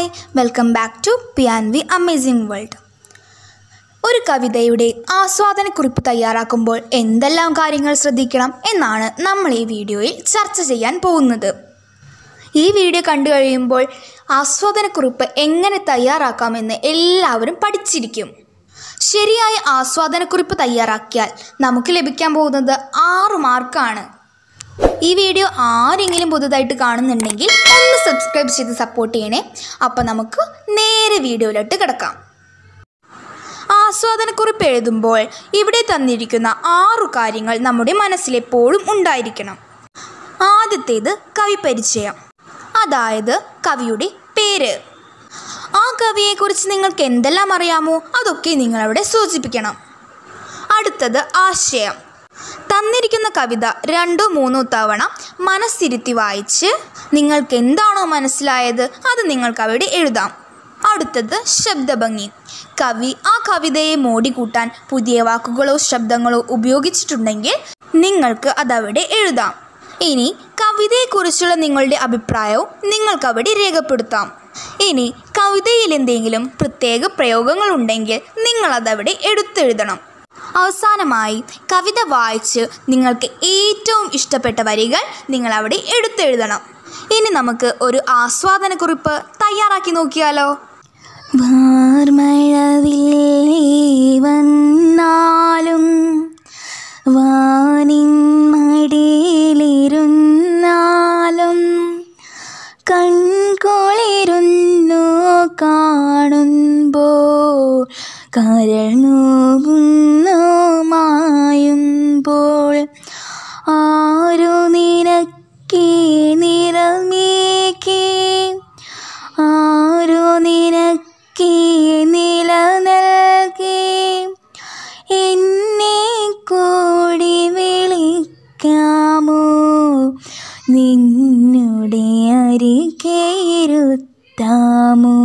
Hi welcome back to PNV amazing world. ഒരു കവിതയുടെ ആസ്വാദനക്കുറിപ്പ് തയ്യാറാക്കുമ്പോൾ എന്തെല്ലാം കാര്യങ്ങൾ ശ്രദ്ധിക്കണം എന്നാണ് നമ്മൾ ഈ വീഡിയോയിൽ ചർച്ച ചെയ്യാൻ പോകുന്നത്. ഈ വീഡിയോ കണ്ടു കഴിയുമ്പോൾ ആസ്വാദനക്കുറിപ്പ് എങ്ങനെ തയ്യാറാക്കാമെന്ന് എല്ലാവരും പഠിച്ചിരിക്കും. ശരിയായ ആസ്വാദനക്കുറിപ്പ് തയ്യാറാക്കിയാൽ നമുക്ക് ലഭിക്കാൻ പോകുന്നത് 6 മാർക്കാണ്. ഈ വീഡിയോ ആരെങ്കിലും പുതുതായിട്ട് കാണുന്നുണ്ടെങ്കിൽ ഒന്ന് സബ്സ്ക്രൈബ് ചെയ്ത് സപ്പോർട്ട് ചെയ്യണേ. അപ്പം നമുക്ക് നേരെ വീഡിയോയിലോട്ട് കിടക്കാം. ആസ്വാദനക്കുറിപ്പ് എഴുതുമ്പോൾ ഇവിടെ തന്നിരിക്കുന്ന 6 കാര്യങ്ങൾ നമ്മുടെ മനസ്സിലെപ്പോഴും ഉണ്ടായിരിക്കണം. ആദ്യത്തേത് കവി പരിചയം, അതായത് കവിയുടെ പേര്. ആ കവിയെക്കുറിച്ച് നിങ്ങൾക്ക് എന്തെല്ലാം അറിയാമോ അതൊക്കെ നിങ്ങളവിടെ സൂചിപ്പിക്കണം. അടുത്തത് ആശയം. തന്നിരിക്കുന്ന കവിത 2-3 തവണ മനസ്സിരുത്തി വായിച്ച് നിങ്ങൾക്ക് എന്താണോ മനസ്സിലായത് അത് നിങ്ങൾക്ക് അവിടെ എഴുതാം. അടുത്തത് ശബ്ദഭംഗി. കവി ആ കവിതയെ മോടിക്കൂട്ടാൻ പുതിയ വാക്കുകളോ ശബ്ദങ്ങളോ ഉപയോഗിച്ചിട്ടുണ്ടെങ്കിൽ നിങ്ങൾക്ക് അതവിടെ എഴുതാം. ഇനി കവിതയെക്കുറിച്ചുള്ള നിങ്ങളുടെ അഭിപ്രായവും നിങ്ങൾക്കവിടെ രേഖപ്പെടുത്താം. ഇനി കവിതയിൽ എന്തെങ്കിലും പ്രത്യേക പ്രയോഗങ്ങളുണ്ടെങ്കിൽ നിങ്ങളതവിടെ എടുത്തെഴുതണം. അവസാനമായി കവിത വായിച്ച് നിങ്ങൾക്ക് ഏറ്റവും ഇഷ്ടപ്പെട്ട വരികൾ നിങ്ങളവിടെ എടുത്തെഴുതണം. ഇനി നമുക്ക് ഒരു ആസ്വാദനക്കുറിപ്പ് തയ്യാറാക്കി നോക്കിയാലോ. വന്നാലും വാനിൻ മടിയിലിരുന്നാലും കൺകുളിരുന്നു കാണുമ്പോൾ കരൾ നോവുന്നു മായുമ്പോൾ ആരു നിനക്കേ നിറമേക്കേ ആരു നിനക്കേ നില നൽകി എന്നെ കൂടി വിളിക്കാമോ നിന്നുടെ അരികെ ഇരുത്താമോ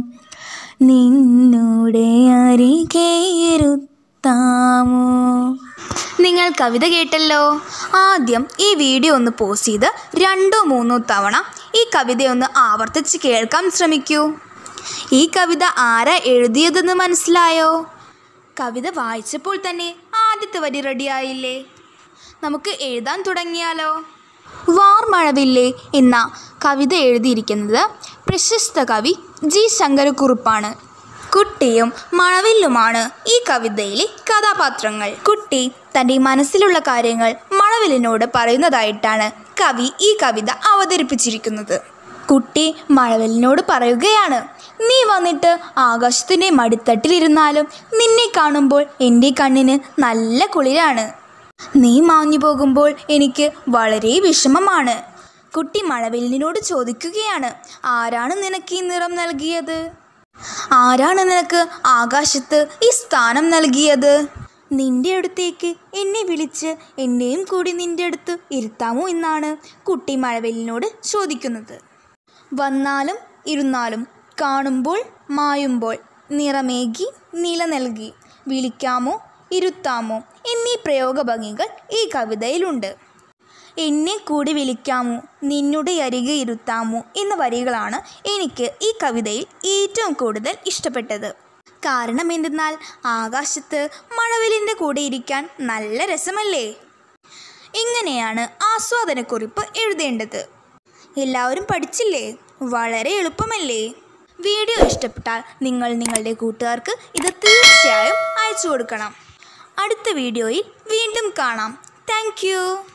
നിന്നുടെ അരികെ ഇരുത്താമോ. നിങ്ങൾ കവിത കേട്ടല്ലോ. ആദ്യം ഈ വീഡിയോ ഒന്ന് പോസ് ചെയ്ത് 2-3 തവണ ഈ കവിതയൊന്ന് ആവർത്തിച്ച് കേൾക്കാൻ ശ്രമിക്കൂ. ഈ കവിത ആരാ എഴുതിയതെന്ന് മനസ്സിലായോ? കവിത വായിച്ചപ്പോൾ തന്നെ ആദ്യത്തെ വരി റെഡിയായില്ലേ? നമുക്ക് എഴുതാൻ തുടങ്ങിയാലോ. വാർമഴവില്ലേ എന്ന കവിത എഴുതിയിരിക്കുന്നത് പ്രശസ്ത കവി G. ശങ്കരക്കുറുപ്പാണ്. കുട്ടിയും മഴവില്ലുമാണ് ഈ കവിതയിലെ കഥാപാത്രങ്ങൾ. കുട്ടി തൻ്റെ മനസ്സിലുള്ള കാര്യങ്ങൾ മഴവില്ലിനോട് പറയുന്നതായിട്ടാണ് കവി ഈ കവിത അവതരിപ്പിച്ചിരിക്കുന്നത്. കുട്ടി മഴവില്ലിനോട് പറയുകയാണ്, നീ വന്നിട്ട് ആകാശത്തിൻ്റെ മടിത്തട്ടിലിരുന്നാലും നിന്നെ കാണുമ്പോൾ എൻ്റെ കണ്ണിന് നല്ല കുളിരാണ്. നീ മാഞ്ഞു പോകുമ്പോൾ എനിക്ക് വളരെ വിഷമമാണ്. കുട്ടി മഴവില്ലിനോട് ചോദിക്കുകയാണ്, ആരാണ് നിനക്ക് ഈ നിറം നൽകിയത്? ആരാണ് നിനക്ക് ആകാശത്ത് ഈ സ്ഥാനം നൽകിയത്? നിന്റെ അടുത്തേക്ക് എന്നെ വിളിച്ച് എന്നെയും കൂടി നിന്റെ അടുത്ത് ഇരുത്താമോ എന്നാണ് കുട്ടി മഴവില്ലിനോട് ചോദിക്കുന്നത്. വന്നാലും ഇരുന്നാലും കാണുമ്പോൾ മായുമ്പോൾ നിറമേകി നില നൽകി വിളിക്കാമോ ഇരുത്താമോ എന്നീ പ്രയോഗഭംഗികൾ ഈ കവിതയിലുണ്ട്. എന്നെ കൂടി വിളിക്കാമോ നിന്നുടെ അരികെ ഇരുത്താമോ എന്ന വരികളാണ് എനിക്ക് ഈ കവിതയിൽ ഏറ്റവും കൂടുതൽ ഇഷ്ടപ്പെട്ടത്. കാരണം എന്തെന്നാൽ ആകാശത്ത് മഴവില്ലിൻ്റെ കൂടെ ഇരിക്കാൻ നല്ല രസമല്ലേ. ഇങ്ങനെയാണ് ആസ്വാദനക്കുറിപ്പ് എഴുതേണ്ടത്. എല്ലാവരും പഠിച്ചില്ലേ? വളരെ എളുപ്പമല്ലേ? വീഡിയോ ഇഷ്ടപ്പെട്ടാൽ നിങ്ങൾ നിങ്ങളുടെ കൂട്ടുകാർക്ക് ഇത് തീർച്ചയായും അയച്ചു കൊടുക്കണം. അടുത്ത വീഡിയോയിൽ വീണ്ടും കാണാം. Thank U.